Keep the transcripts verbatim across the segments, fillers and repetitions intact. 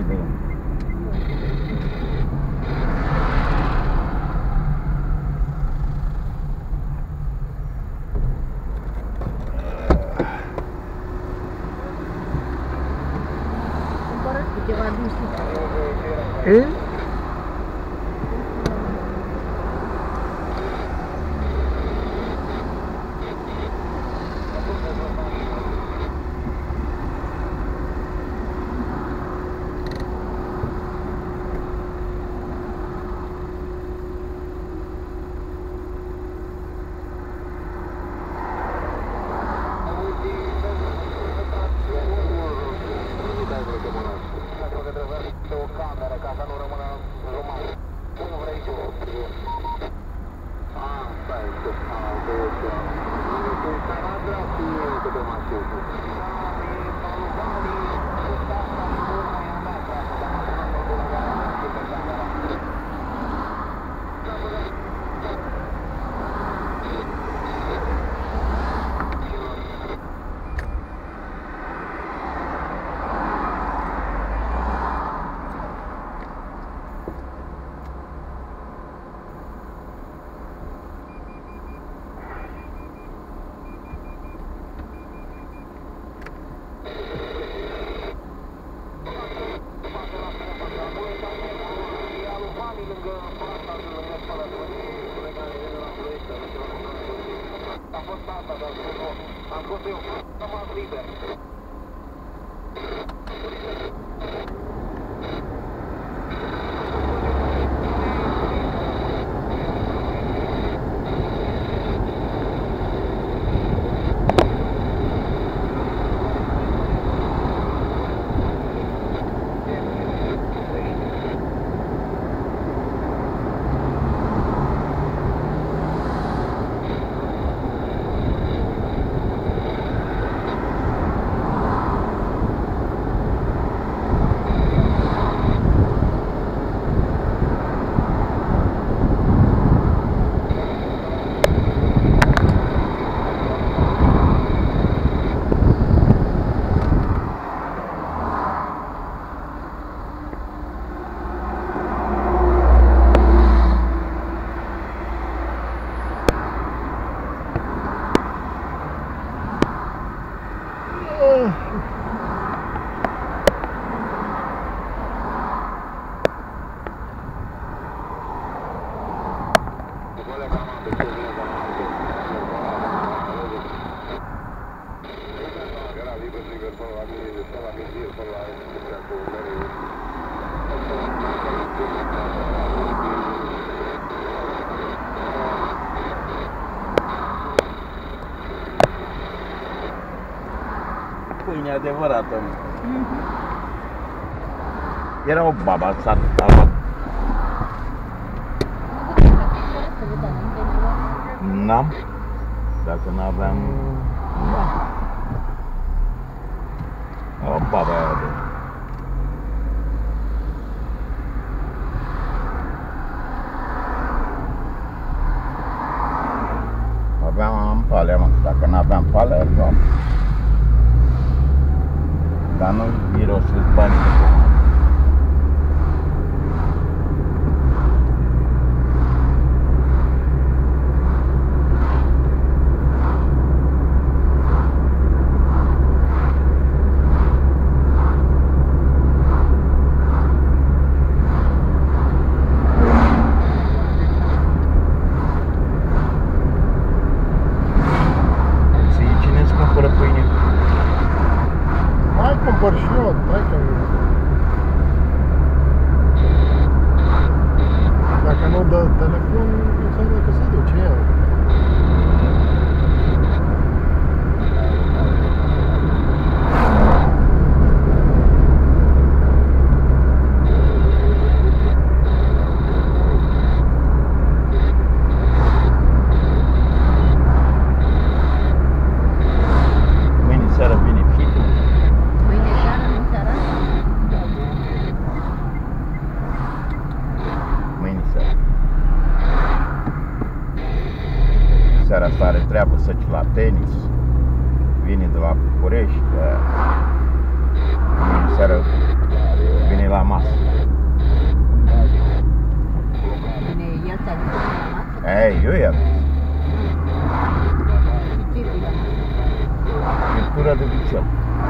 trei de ani. Cumpărat câteva din sus. E? O cameră ca să nu rămână jumătate. Cum vrei tu? Ah, stai, că am văzut. Când s-a dat și eu câte o mașină. Am fost eu, am rămas liber. Pâine adevărată. Era o baba satată. N-am. Dacă n-aveam... Da. O baba aia de... Aveam pale, mă. Dacă n-aveam pale, luam. Dar nu mirosesc bani. Cumpăr și eu, hai că... Dacă nu dă telefon, înseamnă că se duce el. Seara asta are treabă să duce la tenis. Vine de la București. Mâine seara vine la Băișel.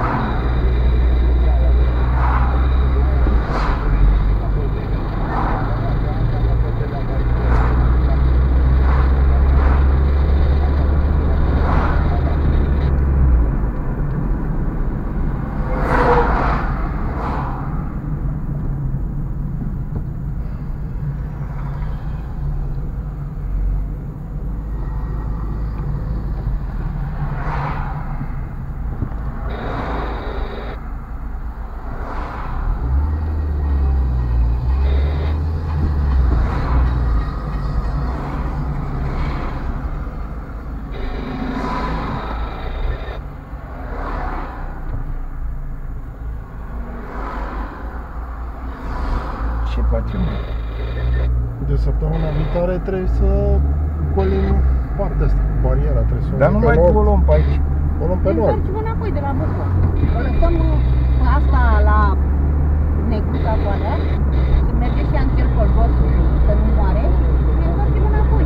Ce facem? De săptămâna viitoare trebuie să golim partea asta, bariera, trebuie să o Dar nu luăm mai pe nord. o luăm pe aici. O luăm pe Ne nord. întoarcem înapoi de la Bucur. O lăsăm pe asta la Neguța cu alea, să merge și ea în cercul boss, să nu moare, și ne întoarcem înapoi.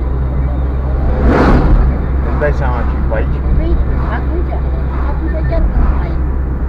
Îți dai seama ce e pe aici? Păi, atunci, atunci chiar că nu mai.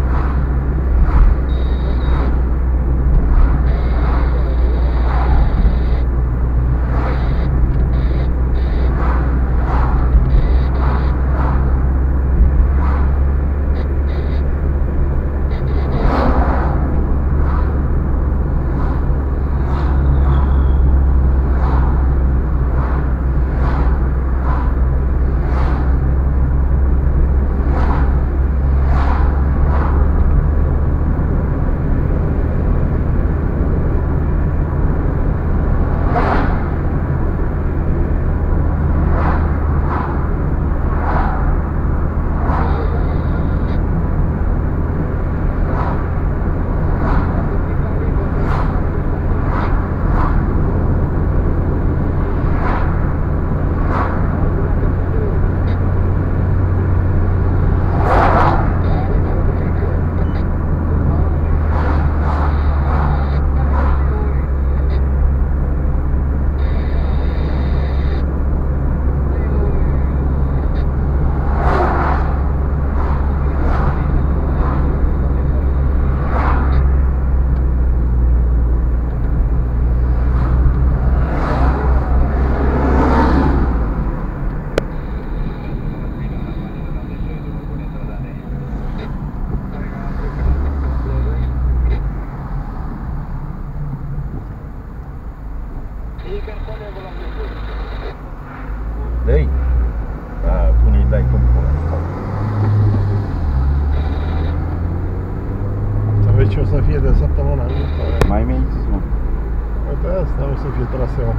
Dă-i. Da, pune-i dai cum pula. Să vezi ce o să fie de săptămâna viitoare. Mai mi-ai zis, mă. Uite, asta o să fie traseul.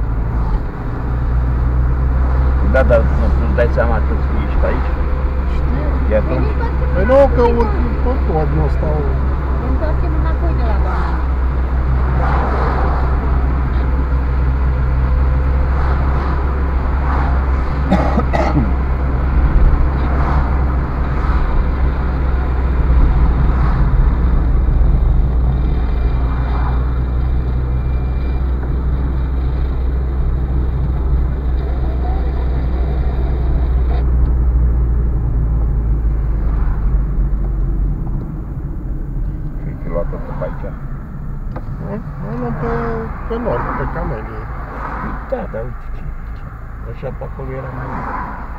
Da, dar nu îți dai seama că ești aici? Știu. E atunci? Păi nu, că urc tot pod, nu stau... Ne întoarcem înapoi de la doamna. Cred că luat tot pe aici. Nu? Noi luăm pe, pe nord, pe Camelie. Da, dar uite ce. Așa pe acolo era mai...